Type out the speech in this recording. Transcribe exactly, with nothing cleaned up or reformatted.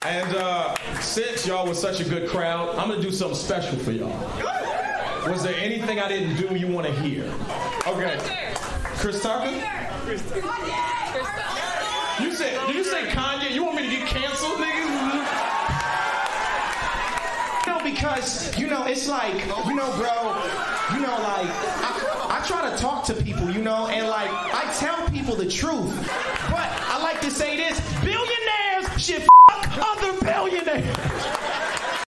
And uh, since y'all was such a good crowd, I'm gonna do something special for y'all. Was there anything I didn't do you want to hear? Okay. Chris Tucker? Chris Tucker. You said, did you say Kanye? You want me to get canceled, nigga? No, because, you know, it's like, you know, bro, you know, like, I, I try to talk to people, you know, and like, I tell people the truth. But I like to say this, billionaires should f*** other billionaires.